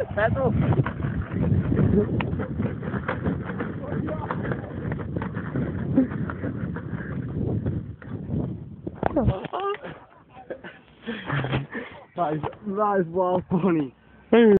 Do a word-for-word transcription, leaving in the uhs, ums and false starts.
That's all. That is, that is well funny.